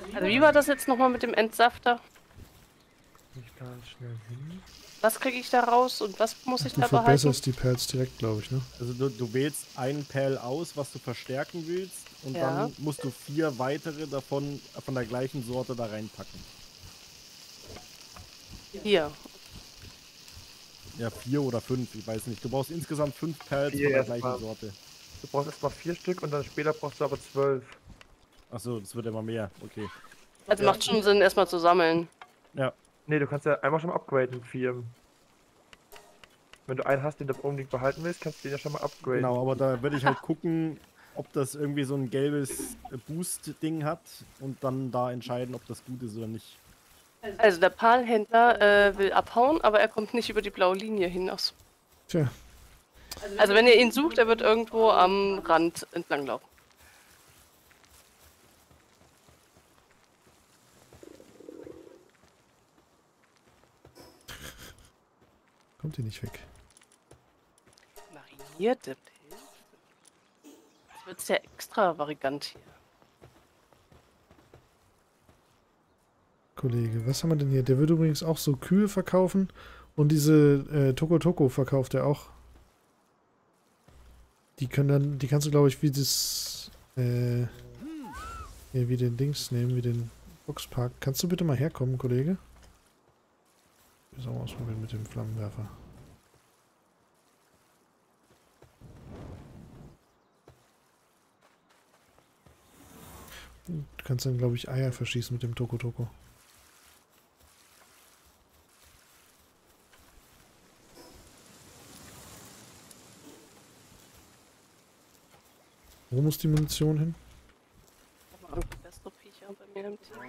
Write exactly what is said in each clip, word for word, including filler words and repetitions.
Also wie war das jetzt nochmal mit dem Entsafter? Ich da jetzt schnell hin. Was kriege ich da raus und was muss ich Du da behalten? verbesserst die Pads direkt, glaube ich, ne? Also du, du wählst einen Pal aus, was du verstärken willst, und Ja. dann musst du vier weitere davon von der gleichen Sorte da reinpacken. Hier. Ja, vier oder fünf, ich weiß nicht. Du brauchst insgesamt fünf Pals Vier von der erst gleichen mal. Sorte. Du brauchst erstmal vier Stück und dann später brauchst du aber zwölf. Achso, das wird immer mehr, okay. Also Ja. macht schon Sinn, erstmal zu sammeln. Ja, Ne, du kannst ja einmal schon mal upgraden mit vier. Wenn du einen hast, den du unbedingt behalten willst, kannst du den ja schon mal upgraden. genau, aber da würde ich halt gucken, ob das irgendwie so ein gelbes Boost-Ding hat und dann da entscheiden, ob das gut ist oder nicht. Also der Palhändler äh, will abhauen, aber er kommt nicht über die blaue Linie hinaus. Tja, Also wenn ihr ihn sucht, er wird irgendwo am Rand entlanglaufen. kommt ihr nicht weg. Marinierte Pilze? Jetzt wird es ja extravagant hier. Kollege, was haben wir denn hier? Der würde übrigens auch so Kühe verkaufen und diese äh, Toko Toko verkauft er auch. Die können dann, die kannst du, glaube ich, wie das, äh, ja, wie den Dings nehmen, wie den Boxpark. Kannst du bitte mal herkommen, Kollege? Ich muss auch mal ausprobieren mit dem Flammenwerfer. Du kannst dann, glaube ich, Eier verschießen mit dem Toko Toko. Wo muss die Munition hin? Ich habe irgendwie bessere Viecher bei mir im Team.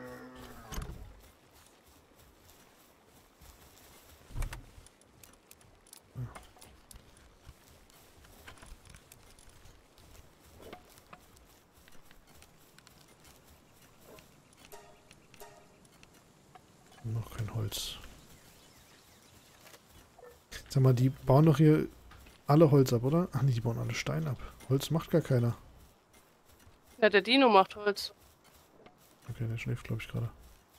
Noch kein Holz. Sag mal, die bauen doch hier alle Holz ab, oder? Ach nee, die bauen alle Stein ab. Holz macht gar keiner. Ja, der Dino macht Holz. Okay, der schläft, glaube ich, gerade.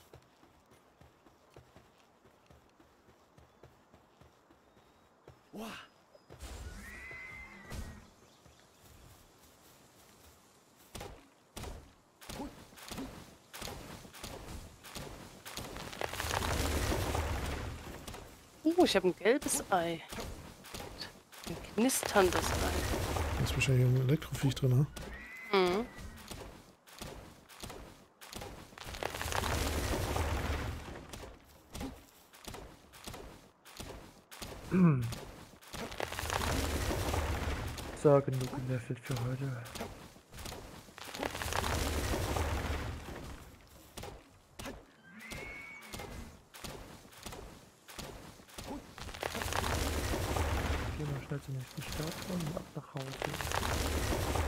Uh, ich habe ein gelbes Ei. Ein knisterndes Ei. Da ist wahrscheinlich ein Elektroviech drin, ne? Mhm. So, genug gelevelt für heute. Gehen wir schnell zum nächsten Start und ab nach Hause.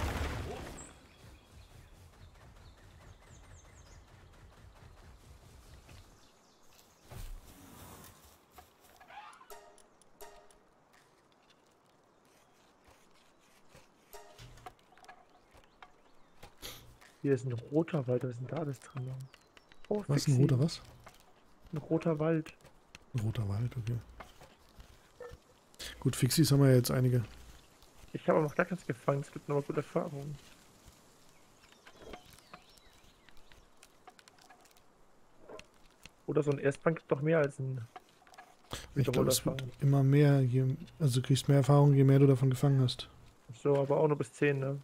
Hier ist ein roter Wald, was ist denn da alles drin? Oh, Was, ein Fixi. roter was? Ein roter Wald. Ein roter Wald, okay. Gut, Fixis haben wir ja jetzt einige. Ich habe aber noch gar keins gefangen, es gibt nochmal gute Erfahrungen. Oder so ein Erstfang gibt doch mehr als ein Ich glaube, es wird Wiederholerfahrung. immer mehr, je, also du kriegst mehr Erfahrung, je mehr du davon gefangen hast. So, aber auch nur bis zehn, ne?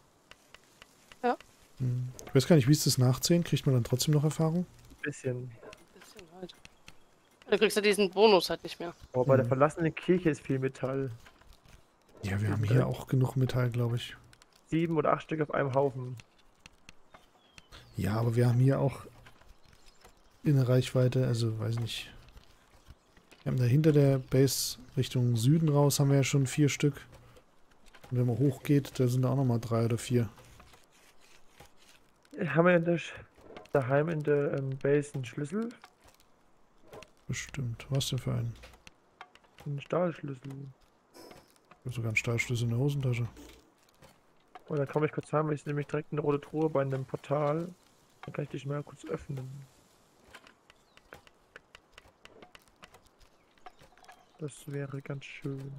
Hm. Ich weiß gar nicht, wie ist das nach zehn? Kriegt man dann trotzdem noch Erfahrung? Ein bisschen. Ein bisschen halt. Da kriegst du diesen Bonus halt nicht mehr. Aber bei der Mhm. verlassenen Kirche ist viel Metall. Ja, wir haben Ist hier drin. auch genug Metall, glaube ich. Sieben oder acht Stück auf einem Haufen. Ja, aber wir haben hier auch in der Reichweite, also weiß nicht. Wir haben da hinter der Base Richtung Süden raus, haben wir ja schon vier Stück. Und wenn man hochgeht, da sind da auch nochmal drei oder vier. Haben wir in der Sch daheim in der ähm, Base einen Schlüssel? Bestimmt. Was denn für einen? Einen Stahlschlüssel. Ich habe sogar einen Stahlschlüssel in der Hosentasche. Und dann komme ich kurz haben, ich nämlich direkt eine rote Truhe bei einem Portal. Dann kann ich dich mal kurz öffnen. Das wäre ganz schön.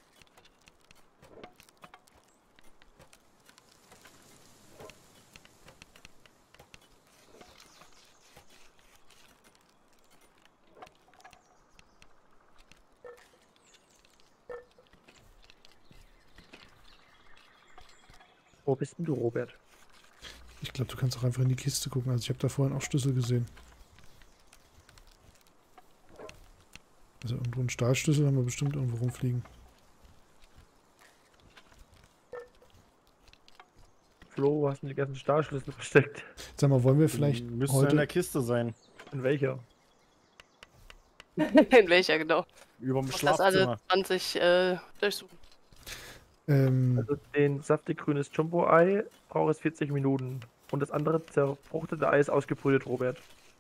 Wo bist denn du, Robert? Ich glaube, du kannst auch einfach in die Kiste gucken. Also ich habe da vorhin auch Schlüssel gesehen. Also irgendwo einen Stahlschlüssel haben wir bestimmt irgendwo rumfliegen. Flo, wo hast du die ganzen Stahlschlüssel versteckt? Sag mal, wollen wir vielleicht Müsste in der heute... Kiste sein. In welcher? In welcher, genau. Über dem Ich muss das alle Schlafzimmer. zwanzig äh, durchsuchen. Ähm, Also den saftig grünes Jumbo-Ei braucht es vierzig Minuten. Und das andere zerfruchtete Ei ist ausgebrütet, Robert.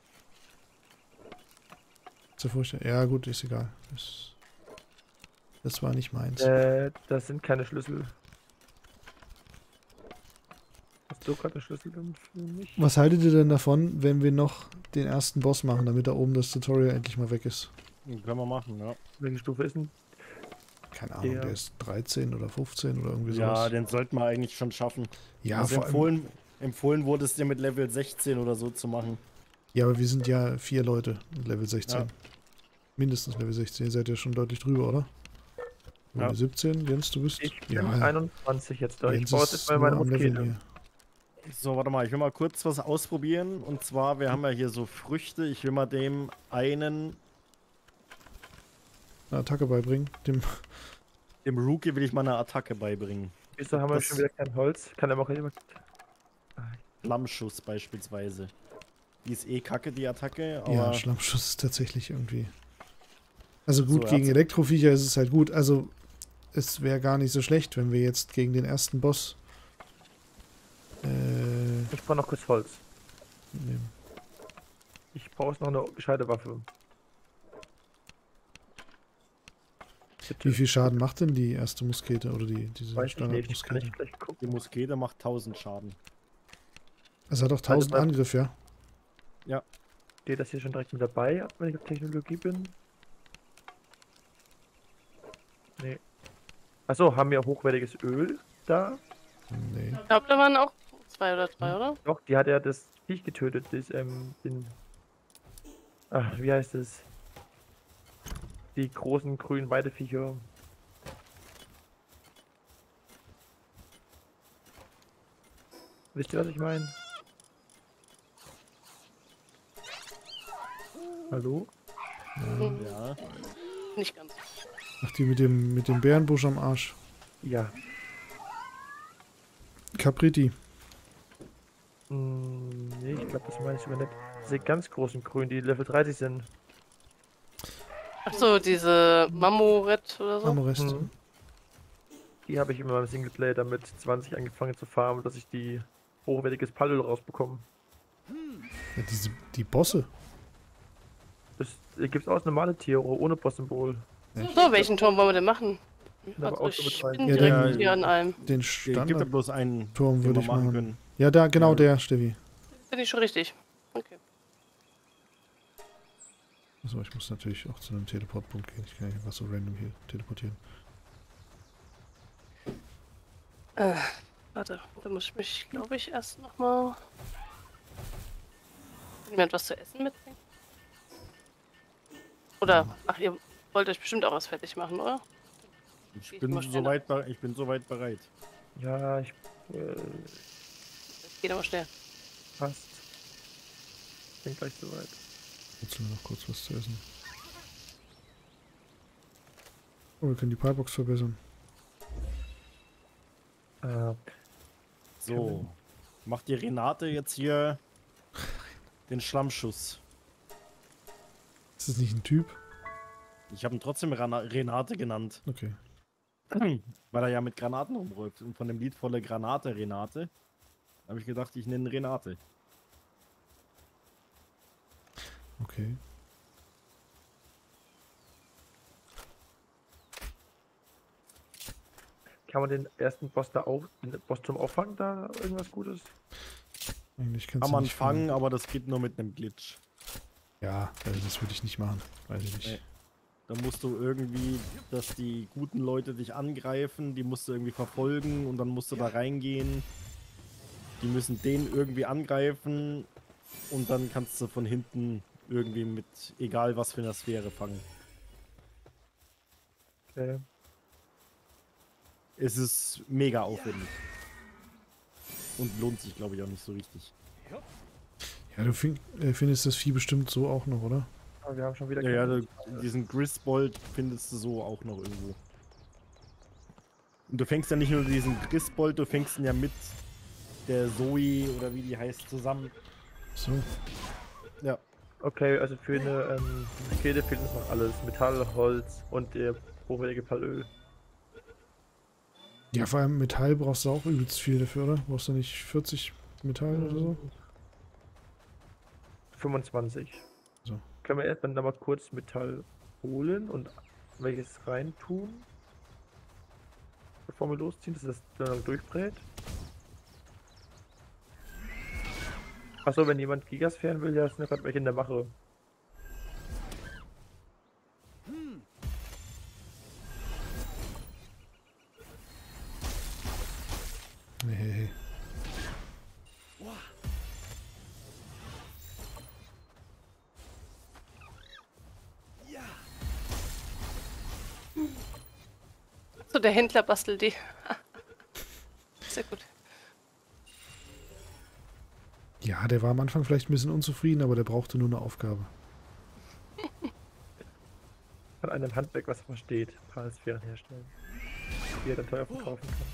zerfurchter. Ja gut, ist egal. Das, das war nicht meins. Äh, das sind keine Schlüssel. Hast du gerade einen Schlüssel dann für mich? Was haltet ihr denn davon, wenn wir noch den ersten Boss machen, damit da oben das Tutorial endlich mal weg ist? Können wir machen, ja. Welche Stufe ist denn? Keine Ahnung, Der- der ist dreizehn oder fünfzehn oder irgendwie Ja, sowas. den sollten wir eigentlich schon schaffen. Ja, also vor allem, empfohlen, empfohlen wurde es dir mit Level sechzehn oder so zu machen. ja, aber wir sind ja vier Leute mit Level sechzehn. Ja. Mindestens Level sechzehn. Ihr seid ja schon deutlich drüber, oder? Ja. Level siebzehn, Jens, du bist? Ich bin ja, einundzwanzig jetzt da. Ich Jens baue ist jetzt mal nur meine am Leveln Mosquito. hier. So, warte mal, ich will mal kurz was ausprobieren. Und zwar, wir haben ja hier so Früchte. Ich will mal dem einen, Eine Attacke beibringen. Dem, dem Rookie will ich mal eine Attacke beibringen. Wieso haben wir Das- schon wieder kein Holz? Kann er mal jemand. Flammschuss beispielsweise. Die ist eh kacke, die Attacke, aber ja, Schlammschuss ist tatsächlich irgendwie... Also gut, So, er gegen hat's- Elektroviecher ist es halt gut. Also es wäre gar nicht so schlecht, wenn wir jetzt gegen den ersten Boss äh, Ich brauche noch kurz Holz. nehmen. Ich brauche noch eine gescheite Waffe. Bitte. Wie viel Schaden macht denn die erste Muskete oder die diese Weiß ich nicht, kann Standardmuskete? ich gleich gucken. die Muskete macht tausend Schaden. Also hat auch tausend mal. Angriff, ja? Steht das hier schon direkt mit dabei, wenn ich auf Technologie bin? Nee. Achso, haben wir hochwertiges Öl da? Nee. Ich glaube, da waren auch zwei oder drei, oder? Doch, die hat ja das Viech getötet, das, ähm, den... Ach, wie heißt es? Die großen grünen Weideviecher. Wisst ihr, was ich meine? Hallo? Hm, Ja. nicht ganz. Ach, die mit dem, mit dem Bärenbusch am Arsch. Ja. Capriti. Hm, nee, ich glaube, das meine ich sogar nicht. Diese ganz großen Grünen, die Level dreißig sind. Achso, diese Mamoret oder so. Amorest. Mhm. Die habe ich immer beim Singleplayer damit zwanzig angefangen zu farmen, dass ich die hochwertiges Pallöl rausbekomme. Ja, diese, die Bosse. Das gibt es auch normale Tiere ohne Boss-Symbol. So, welchen Turm wollen wir denn machen? aber Also auch ich so betreiben. bin Ja, direkt der- hier an allem. Den Es gibt ja Standardturm bloß einen, würde den wir ich machen machen. können. Ja, da, genau Ja. der, Steffi. Bin ich schon richtig. Okay. Achso, ich muss natürlich auch zu einem Teleportpunkt gehen. Ich kann nicht einfach so random hier teleportieren. Äh, warte, da muss ich mich, glaube ich, erst nochmal. Jemand was zu essen mitbringen? Oder, ach, ihr wollt euch bestimmt auch was fertig machen, oder? Ich Ich bin mach schneller. soweit be- ich bin soweit bereit. Ja, ich. Äh, Das geht aber schnell. passt. Bin gleich soweit. Jetzt nur noch kurz was zu essen. Oh, wir können die Piebox verbessern. Äh, So. Macht die Renate jetzt hier den Schlammschuss. Ist das nicht ein Typ? Ich habe ihn trotzdem Rana Renate genannt. Okay. Weil er ja mit Granaten rumläuft. Und von dem Lied volle Granate Renate habe ich gedacht, ich nenne ihn Renate. Okay. kann man den ersten Boss da auch, den Bossturm auffangen, da irgendwas Gutes? Eigentlich kannst Kann du man nicht fangen, aber das geht nur mit einem Glitch. Ja, also das würde ich nicht machen. Weiß ich nicht. Nee. Da musst du irgendwie, dass die guten Leute dich angreifen, die musst du irgendwie verfolgen und dann musst du da reingehen. Die müssen den irgendwie angreifen und dann kannst du von hinten irgendwie mit egal was für einer Sphäre fangen. Okay. Es ist mega aufwendig. Und lohnt sich, glaube ich, auch nicht so richtig. Ja, du find, äh, findest das Vieh bestimmt so auch noch, oder? Aber wir haben schon wieder Ja, ja, keine- da- diesen Grisbold findest du so auch noch irgendwo. Und du fängst ja nicht nur diesen Grisbold, du fängst ihn ja mit der Zoe oder wie die heißt zusammen. So. Ja. Okay, also für eine ähm, Rakete fehlt uns noch alles. Metall, Holz und der hochwertige Palöl. Ja, vor allem Metall brauchst du auch übelst viel dafür, oder? Brauchst du nicht vierzig Metall oder so? fünfundzwanzig. So. Können wir erstmal da mal kurz Metall holen und welches reintun? Bevor wir losziehen, dass das dann durchbrät. Achso, wenn jemand Gigasphären will, ja, sind ja gerade welche in der Mache. Nee, hey, hey. So, der Händler bastelt die. Sehr gut. Ja, der war am Anfang vielleicht ein bisschen unzufrieden, aber der brauchte nur eine Aufgabe. Von einem Handwerk, was er versteht, Parasphären herstellen. Die er dann teuer verkaufen kann.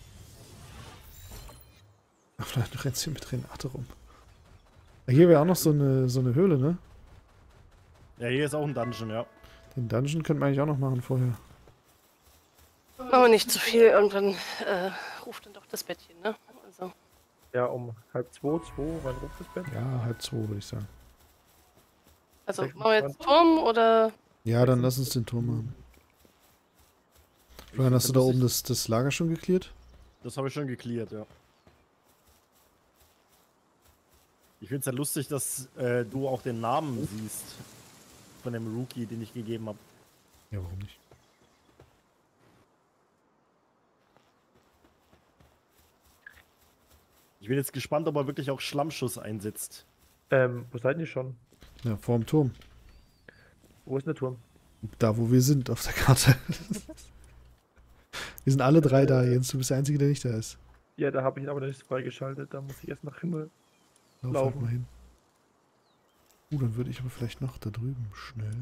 Ach, vielleicht rennst du mit Renate rum. Ja, hier wäre auch noch so eine, so eine Höhle, ne? Ja, hier ist auch ein Dungeon, ja. Den Dungeon könnten wir eigentlich auch noch machen vorher. Aber nicht zu viel, irgendwann äh, ruft dann doch das Bettchen, ne? Also, Ja, um halb zwei, zwei, wann ruft das Bett? Ja, halb zwei, würde ich sagen. also machen wir jetzt Turm oder. Ja, dann lass uns den Turm machen. Florian, hast du da oben das, das Lager schon geklärt? Das habe ich schon geklärt, ja. Ich finde es ja lustig, dass äh, du auch den Namen siehst von dem Rookie, den ich gegeben habe. Ja, warum nicht? Ich bin jetzt gespannt, ob er wirklich auch Schlammschuss einsetzt. Ähm, wo seid ihr schon? Ja, vorm Turm. Wo ist der Turm? Da, wo wir sind, auf der Karte. Wir sind alle drei da, Jens. Du bist der Einzige, der nicht da ist. Ja, da habe ich ihn aber noch nicht freigeschaltet. Da muss ich erst nach Himmel. Lauf Laufen. halt mal hin. Uh, dann würde ich aber vielleicht noch da drüben schnell.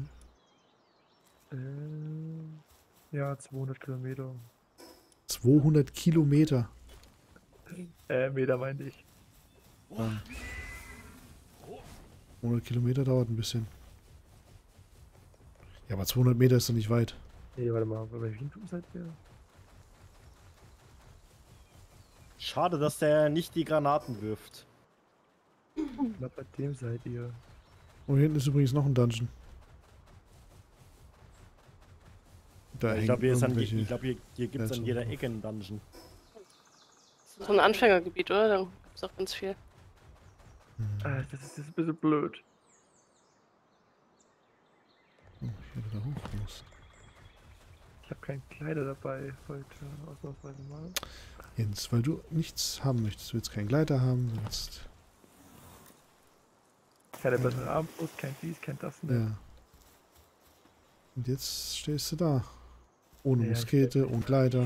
Äh, ja, zweihundert Kilometer. zweihundert Kilometer. Äh, Meter meinte ich. Ähm, hundert Kilometer dauert ein bisschen. Ja, aber zweihundert Meter ist doch nicht weit. Nee, warte mal, bei welchem Turm seid ihr? Schade, dass der nicht die Granaten wirft. Na, bei dem seid ihr. Und hier hinten ist übrigens noch ein Dungeon. Da Ich hängen glaube, hier, ist an je- irgendwelche- ich glaub, hier, hier gibt es an Felswand jeder drauf. Ecke einen Dungeon. So ein Anfängergebiet, oder? Da gibt es auch ganz viel. Hm. Ah, das ist, das ist ein bisschen blöd. Oh, ich hätte da hoch muss. Ich habe keinen Kleider dabei heute, ausnahmsweise mal. Jens, weil du nichts haben möchtest. Du willst keinen Gleiter haben, du willst. Keine bessere Armbrust, kein dies, kein das. Ne? Ja. Und jetzt stehst du da. Ohne Ja, Muskete und Gleiter.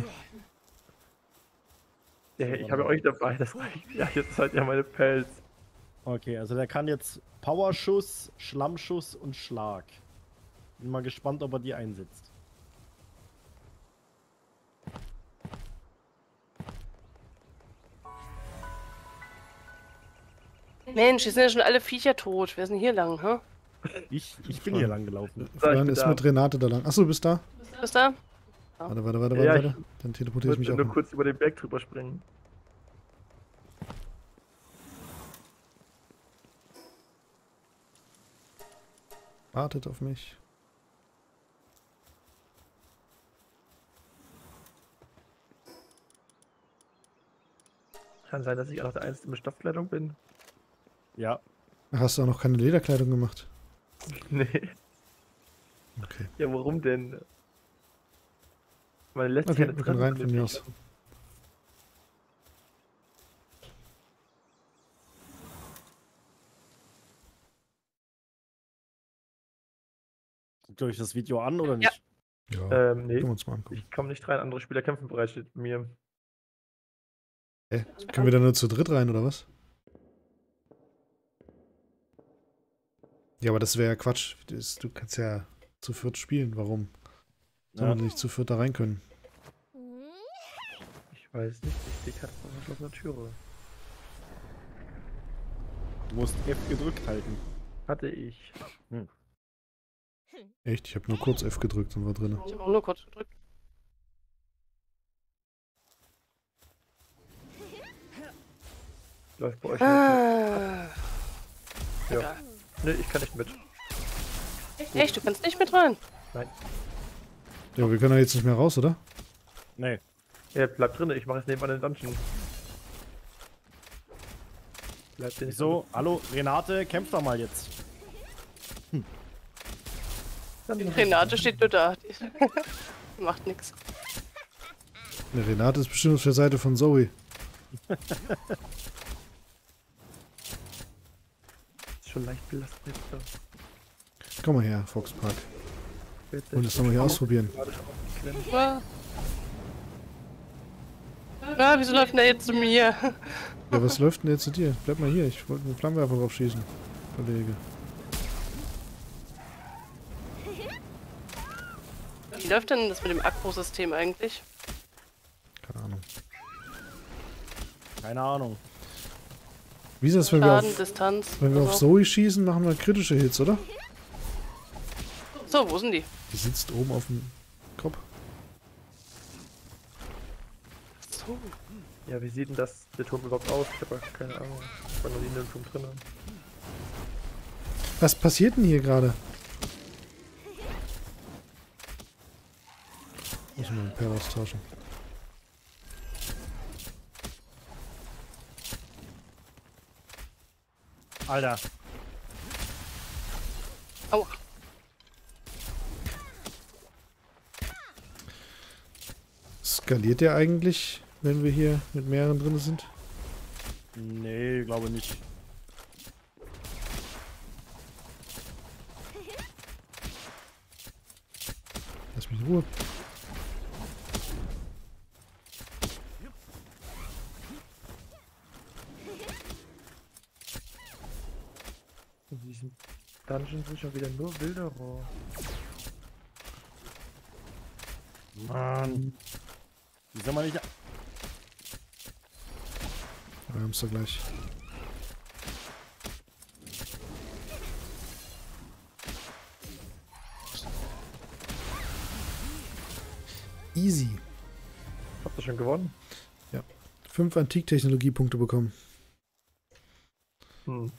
Ja, ich habe ja euch dabei, das reicht. Ja, jetzt seid ihr meine Pelz. Okay, also der kann jetzt Powerschuss, Schlammschuss und Schlag. Bin mal gespannt, ob er die einsetzt. Mensch, hier sind ja schon alle Viecher tot. Wer ist denn hier lang, hä? Ich, ich bin hier lang gelaufen. Florian bin ist da. mit Renate da lang. Achso, du bist da? Bist du da? Warte, warte, warte, warte, Ja, warte. Dann Ich teleportiere ich mich wollte auch. nur hin. kurz über den Berg drüber springen. Wartet auf mich. Kann sein, dass ich auch noch der Einzige mit Stoffkleidung bin. Ja. Hast du auch noch keine Lederkleidung gemacht? Nee. Okay. Ja, warum denn? Man lässt Okay, keine wir können Trennen rein von mir aus. Guckt ihr euch das Video an oder nicht? Ja, Ähm, nee. können wir uns mal angucken. Ich komme nicht rein, andere Spieler kämpfen bereits mit mir. Hä? Können wir da nur zu dritt rein, oder was? Ja, aber das wäre ja Quatsch. Das, du kannst ja zu viert spielen. Warum soll Ja. man nicht zu viert da rein können? Ich weiß nicht, ich stehe gerade vor verschlossener Türe. Du musst F gedrückt halten. Hatte ich. Echt? Ich habe nur kurz F gedrückt und war drin. Ich habe auch nur kurz gedrückt. Läuft bei euch Ah, nicht. Ja. Nee, ich kann nicht mit. echt, du kannst nicht mit rein. Ja, wir können ja jetzt nicht mehr raus, oder? Nee. Ja, bleibt drin, ich mache jetzt nebenan den Dungeon. Bleibt den So, hallo, Renate, kämpf doch mal jetzt. Renate steht nur da. Die macht nichts. Der Renate ist bestimmt auf der Seite von Zoe. Ist schon leicht belastend. So. Komm mal her, Foxpark. Bitte. Und das nochmal hier ausprobieren. Gerade schon aufgeklemmt. Ah. Ah, wieso läuft denn der jetzt zu mir? Ja, was läuft denn jetzt zu dir? Bleib mal hier, ich wollte einen Flammenwerfer drauf schießen, Kollege. Wie läuft denn das mit dem Akku-System eigentlich? Keine Ahnung. Keine Ahnung. Wie ist das, wenn wir Schaden, auf, Distanz. wenn wir oder auf so. Zoe schießen, machen wir kritische Hits, oder? So, wo sind die? Die sitzt oben auf dem Kopf. So. Ja, wie sieht denn das der Turm überhaupt aus? Ich habe keine Ahnung. Ich war noch nie in dem Turm drin. Was passiert denn hier gerade? Muss man den Per austauschen. Alter. Aua. Skaliert der eigentlich, wenn wir hier mit mehreren drin sind? Nee, glaube nicht. Lass mich in Ruhe. In diesem Dungeon sind schon wieder nur Wilderer. Mann. Wie soll man nicht... Wir haben es da gleich. Easy. Habt ihr schon gewonnen? Fünf Antiktechnologiepunkte bekommen. Hm.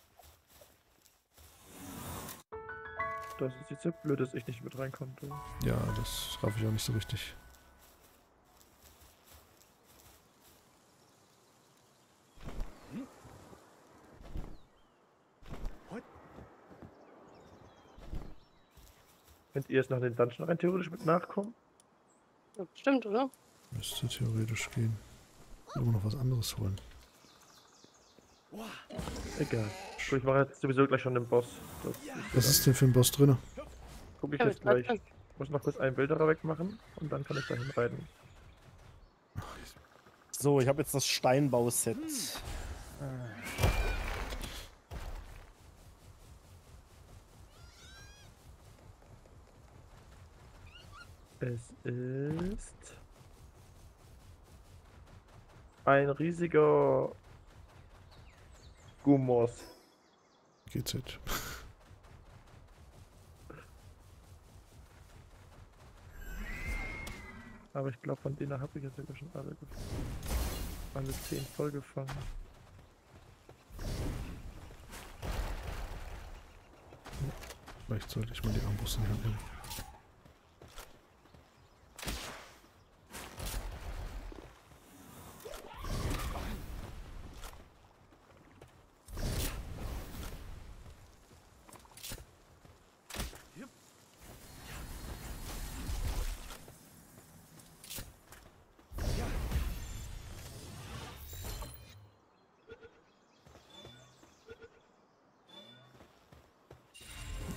Das ist jetzt so blöd, dass ich nicht mit rein konnte. Ja, das raff ich auch nicht so richtig. Könnt ihr jetzt noch in den Dungeon rein theoretisch mit nachkommen? Ja, stimmt, oder? Müsste theoretisch gehen. Ich will immer noch was anderes holen. Egal. So, ich mache jetzt sowieso gleich schon den Boss. Das Was ist denn für ein Boss drin? gucke ich Ja, jetzt mit Platz gleich. Ich muss noch kurz einen Wilderer wegmachen und dann kann ich dahin reiten. So, ich habe jetzt das Steinbauset. Es ist ein riesiger Gummos. G Z. Aber ich glaube, von denen habe ich jetzt sogar schon alle, ge- alle zehn voll gefangen. Vielleicht sollte ich mal die Armbrust in die Hand nehmen.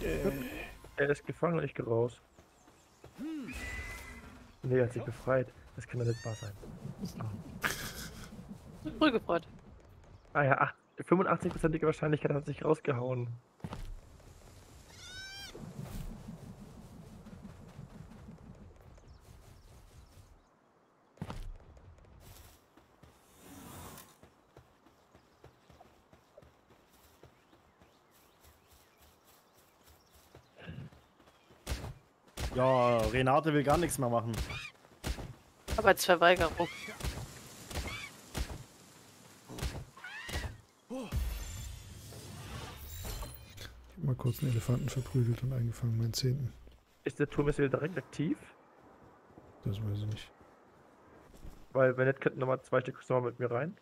Er ist gefangen und ich gehe raus. Nee, er hat sich befreit. Das kann doch nicht wahr sein. Früh gefreut. Ah ja, acht- fünfundachtzig-prozentige Wahrscheinlichkeit hat sich rausgehauen. Ja, Renate will gar nichts mehr machen. Arbeitsverweigerung. Ich hab mal kurz einen Elefanten verprügelt und eingefangen, meinen zehnten. Ist der Turm jetzt wieder direkt aktiv? Das weiß ich nicht. Weil, wenn nicht, könnten nochmal zwei Stück nochmal mit mir rein.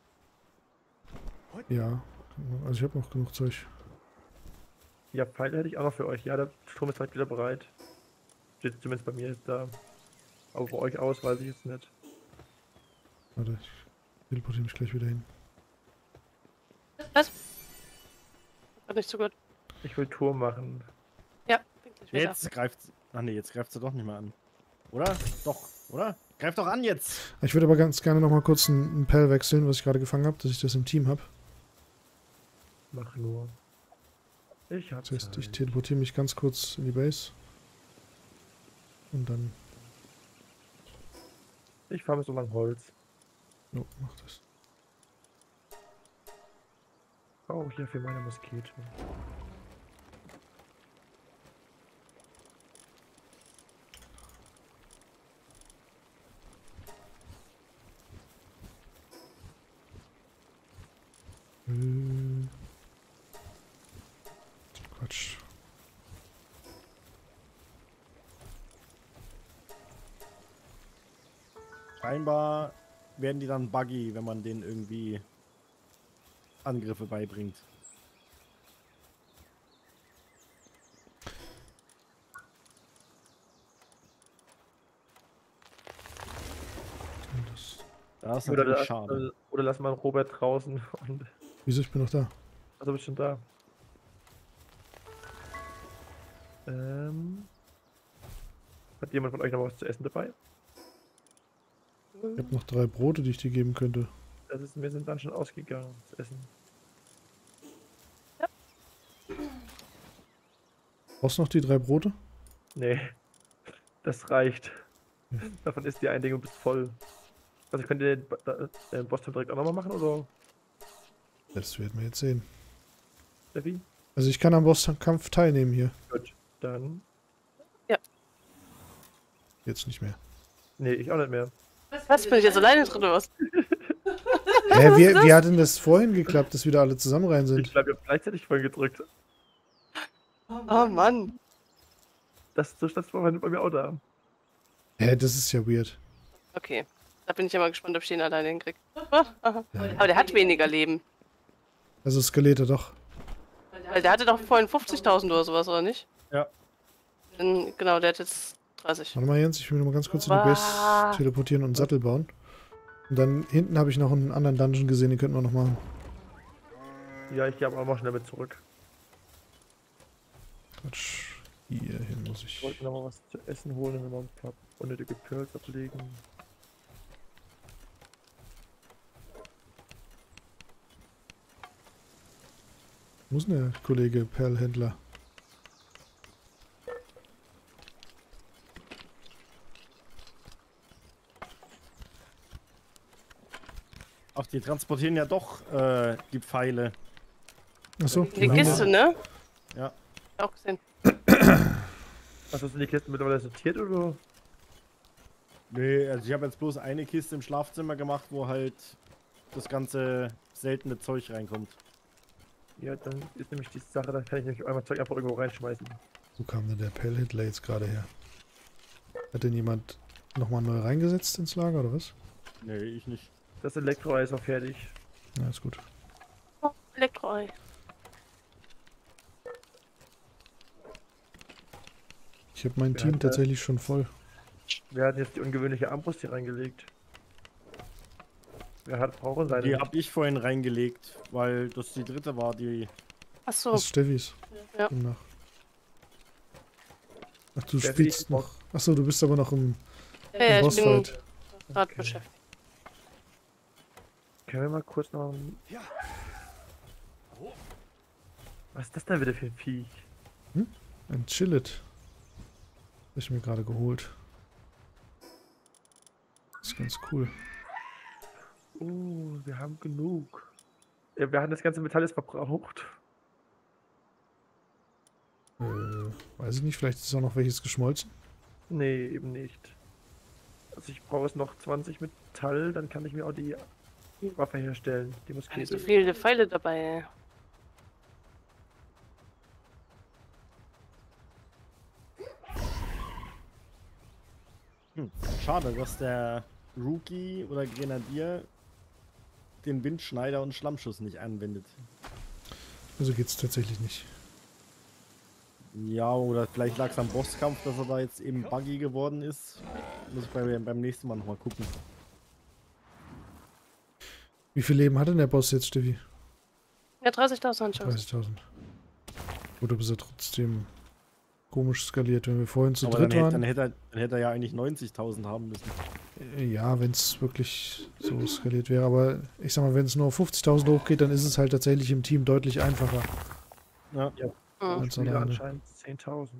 Ja, also ich habe noch genug Zeug. Ja, Pfeile hätte ich auch noch für euch. Ja, der Turm ist direkt wieder bereit. Steht zumindest bei mir jetzt da. Aber bei euch aus, weiß ich jetzt nicht. Warte, ich teleportiere mich gleich wieder hin. Was? War nicht so gut. Ich will Turm machen. Ja, bin gleich wieder. Jetzt greift sie. Ach nee, jetzt greift sie doch nicht mehr an. Oder? Doch, oder? Greift doch an jetzt! Ich würde aber ganz gerne noch mal kurz ein, ein Pell wechseln, was ich gerade gefangen habe, dass ich das im Team habe. Mach nur. Ich hab's. Das heißt, ich halt. teleportiere mich ganz kurz in die Base. Und dann... Ich farme so lang Holz. Oh, mach das. Brauche ich ja für meine Muskete. Äh, Quatsch. Scheinbar werden die dann buggy, wenn man denen irgendwie Angriffe beibringt. Das, Das ist Oder, natürlich lass- schade. oder lass mal Robert draußen und. wieso, ich bin noch da. Also bist schon da. Ähm. Hat jemand von euch noch was zu essen dabei? Ich habe noch drei Brote, die ich dir geben könnte. Das ist, wir sind dann schon ausgegangen, das Essen. Brauchst du noch die drei Brote? Nee, das reicht. Davon ist die ein Ding und bist voll. Also könnt ihr den, Ba- da- den Boss direkt auch nochmal machen, oder? Das werden wir jetzt sehen. Steffi? Also ich kann am Bosskampf teilnehmen hier. Gut, dann. Jetzt nicht mehr. Nee, ich auch nicht mehr. Was, bin ich jetzt alleine drin oder was? Hä, wie, wie hat denn das vorhin geklappt, dass wieder alle zusammen rein Ich sind? glaube, ihr habt gleichzeitig voll gedrückt. Oh Mann. Das so stand vorhin bei mir auch da. Hä, das ist ja weird. Okay. Da bin ich ja mal gespannt, ob ich den alleine hinkriege. Aber der hat weniger Leben. Also Skelette doch. Weil der hatte doch vorhin fünfzigtausend oder sowas, oder nicht? Ja. Dann, genau, der hat jetzt dreißig. Warte mal, Jens, ich will noch mal ganz kurz in die Base Wow. teleportieren und einen Sattel bauen. Und dann hinten habe ich noch einen anderen Dungeon gesehen, den könnten wir noch machen. Ja, ich gehe aber auch mal schnell mit zurück. Quatsch. Hier hin muss Ich ich. wollte noch mal was zu essen holen und noch ein paar unnötige Pearls ablegen. Wo ist denn der Kollege Perlhändler? Ach, die transportieren ja doch äh, die Pfeile. Achso. Die Kiste, ne? Ja. Auch gesehen. Hast du in die Kisten mittlerweile sortiert oder? Nee, also ich habe jetzt bloß eine Kiste im Schlafzimmer gemacht, wo halt das ganze seltene Zeug reinkommt. Ja, dann ist nämlich die Sache, da kann ich nämlich einmal Zeug einfach irgendwo reinschmeißen. Wo kam denn der Perlhändler jetzt gerade her? Hat denn jemand nochmal neu reingesetzt ins Lager oder was? Nee, ich nicht. Das Elektroei ist auch fertig. Ja, ist gut. Oh, Elektroei. Ich habe mein Wer Team hat das? tatsächlich schon voll. Wer hat jetzt die ungewöhnliche Armbrust hier reingelegt? Wer hat brauchen seine? Die habe ich vorhin reingelegt, weil das die dritte war, die... Achso. Das ist Steffis. Ja. Demnach. Ach, du Wer spielst wie- noch. Achso, du bist aber noch im, Ja, im ja, ich bin Bossfight. gerade Okay. beschäftigt. Können wir mal kurz noch... ein- Was ist das denn wieder für ein Viech? Ein Chillet. Hab ich mir gerade geholt. Das ist ganz cool. Uh, wir haben genug. Ja, wir haben das ganze Metall ist verbraucht. Äh, weiß ich nicht, vielleicht ist auch noch welches geschmolzen. Nee, eben nicht. Also ich brauche jetzt noch zwanzig Metall, dann kann ich mir auch die Waffe herstellen. Die Gar nicht Muskete. so viele Pfeile dabei. Hm. Schade, dass der Rookie oder Grenadier den Windschneider und Schlammschuss nicht anwendet. Also geht's tatsächlich nicht. Ja, oder vielleicht lag es am Bosskampf, dass er da jetzt eben buggy geworden ist. Muss ich bei, beim nächsten Mal nochmal gucken. Wie viel Leben hat denn der Boss jetzt, Steffi? Ja, dreißigtausend Chance. dreißigtausend. Oder bist er trotzdem komisch skaliert, wenn wir vorhin zu Aber dann dritt hätte, dann, waren? hätte er, dann hätte er ja eigentlich neunzigtausend haben müssen. Äh, Ja, wenn es wirklich so skaliert wäre. Aber ich sag mal, wenn es nur auf fünfzigtausend hochgeht, dann ist es halt tatsächlich im Team deutlich einfacher. Ja. Hm. Als Spieler alleine. anscheinend zehntausend.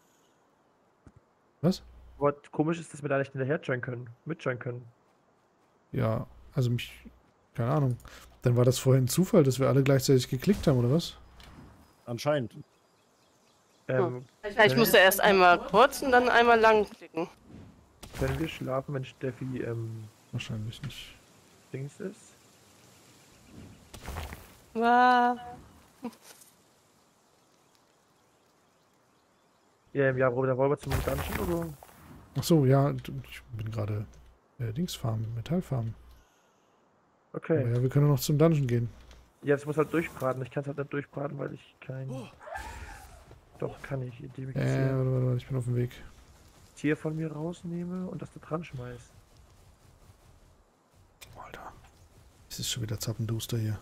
Was? Aber komisch ist, dass wir da nicht hinterher joinen können, mitjoinen können. Ja, also mich, keine Ahnung. Dann war das vorhin Zufall, dass wir alle gleichzeitig geklickt haben, oder was? Anscheinend. Ähm, Ja, ich musste erst einmal kurz und dann einmal lang klicken. Können wir schlafen, wenn Steffi ähm, Wahrscheinlich nicht. Dings ist? Wow. Ja, im Jahr, da wollen wir zum Dungeon oder? Ach so, ja, d- ich bin gerade äh, Dingsfarmen, Metallfarmen. Aber Okay. ja, wir können noch zum Dungeon gehen. Ja, das muss halt durchbraten. Ich kann es halt nicht durchbraten, weil ich kein... Doch, kann ich, indem ich das Äh, hier warte, warte, warte, ich bin auf dem Weg. Tier von mir rausnehme und das da dran schmeiß. Alter. Es ist schon wieder zappenduster hier.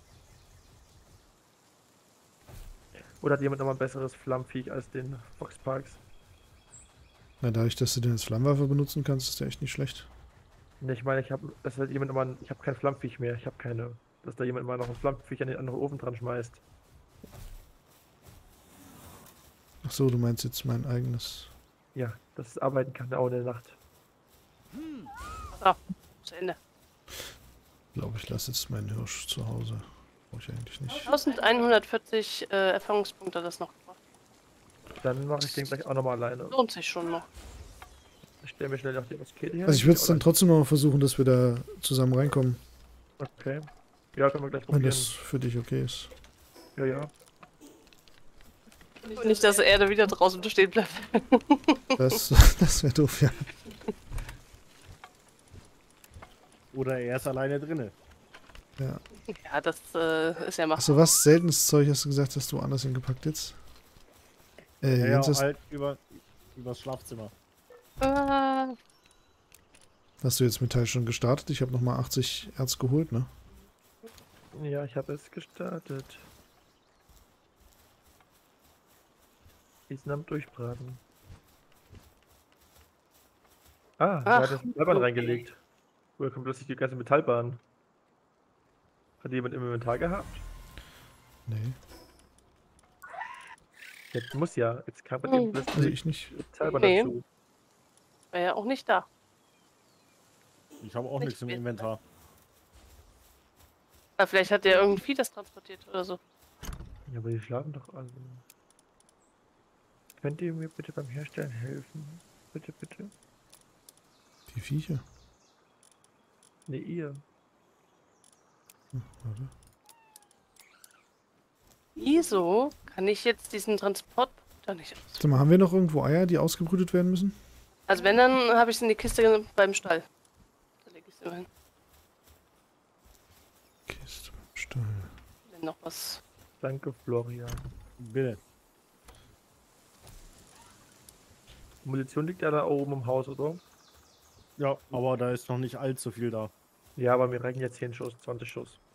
Oder hat jemand noch mal ein besseres Flammviech als den Foxparks? Na, dadurch, dass du den als Flammenwaffe benutzen kannst, ist der echt nicht schlecht. Ne, ich meine, ich habe, dass halt jemand immer, ich habe kein Flammviech mehr. Ich habe keine, dass da jemand mal noch ein Flammviech an den anderen Ofen dran schmeißt. Ach so, du meinst jetzt mein eigenes. Ja, dass es arbeiten kann, auch in der Nacht. Zu Ende. Ich glaube, ich lasse jetzt meinen Hirsch zu Hause. Brauche ich eigentlich nicht. elfhundertvierzig äh, Erfahrungspunkte hat das noch gebracht. Dann mache ich den gleich auch nochmal alleine. Lohnt sich schon noch. Ich stelle mir schnell noch die Muskete her. Also ich würde es dann trotzdem noch mal versuchen, dass wir da zusammen reinkommen, Okay. Ja, können wir gleich wenn probieren. das für dich okay ist. Ja, ja. Nicht, dass er da wieder draußen stehen bleibt. Das, das wäre doof, ja. Oder er ist alleine drinne. ja. Ja, das äh, ist ja machbar. Achso, was? Seltenes Zeug hast du gesagt, hast du woanders hingepackt jetzt? Äh, Ja, ja, Jens, hast, halt über, übers Schlafzimmer. Äh, hast du jetzt Metall schon gestartet? Ich habe nochmal achtzig Erz geholt, ne? Ja, ich habe es gestartet. Die sind am Durchbraten. Ah, da hat Ach, das Metallbahn okay. reingelegt. Woher kommt plötzlich die ganze Metallbahn? Hat jemand im Inventar gehabt? Nee, Jetzt muss ja. Jetzt kam bei Hm. dem plötzlich also ich nicht. Metallbahn Nee. dazu. war ja auch nicht da. Ich habe auch Ich nichts im bin- Inventar. Aber vielleicht hat der irgendwie das transportiert oder so. Ja, aber die schlafen doch alle. Könnt ihr mir bitte beim Herstellen helfen? Bitte, bitte. Die Viecher. Ne, ihr. Hm, warte. Wieso kann ich jetzt diesen Transport da nicht aus? Sag mal, haben wir noch irgendwo Eier, die ausgebrütet werden müssen? Also wenn, dann habe ich sie in die Kiste beim Stall. Da lege ich sie mal hin. Kiste beim Stall. Wenn noch was. Danke, Florian. Bitte. Munition liegt ja da oben im Haus, oder? Ja, aber da ist noch nicht allzu viel da. Ja, aber mir reichen jetzt zehn Schuss, zwanzig Schuss.